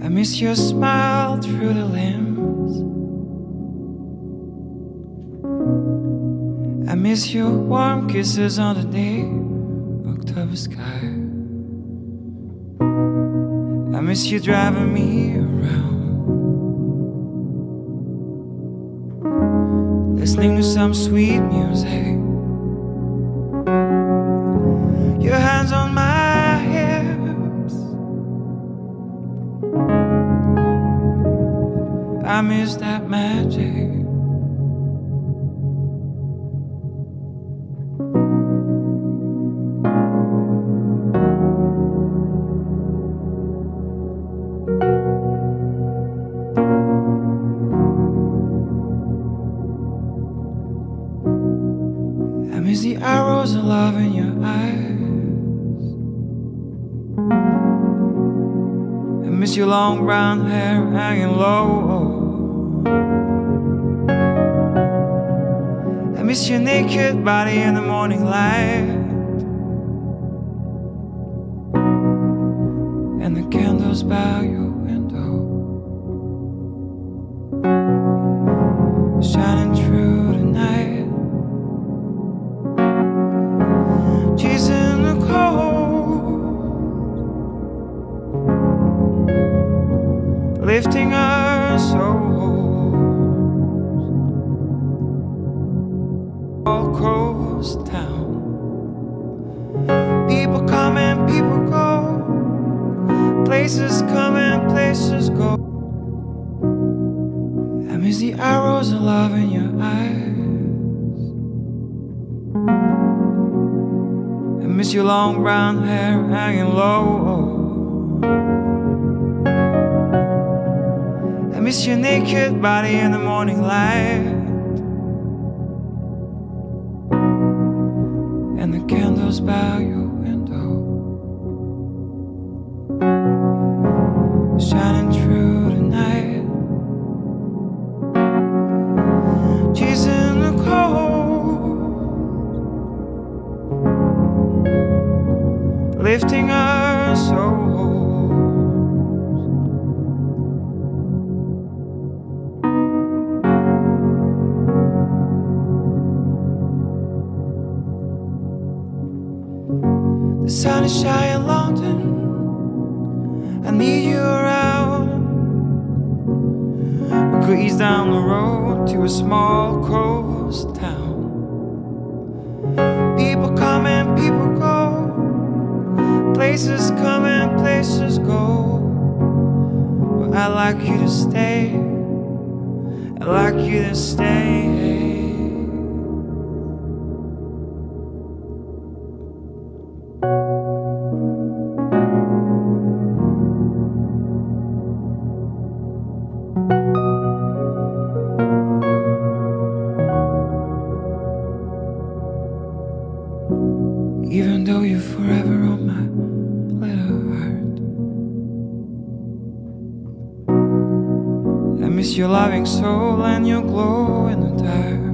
miss your smile through the limbs. I miss your warm kisses on the day October sky. I miss you driving me around, listening to some sweet music. Your hands on my hips. I miss that magic. I miss the arrows of love in your eyes. I miss your long brown hair hanging low. I miss your naked body in the morning light, and the candles by your window, shining through the night. Chasing the cold, lifting our souls. All coast town, people come and people go, places come and places go. I miss the arrows of love in your eyes. I miss your long brown hair hanging low. I miss your naked body in the morning light, and the candles by your window, shining through the night. Chasing the cold, lifting our souls. The sun is shining in London, I need you around. We could ease down the road to a small coast town. People come and people go, places come and places go. But I'd like you to stay, I'd like you to stay. Even though you're forever on my little heart, I miss your loving soul and your glow in the dark.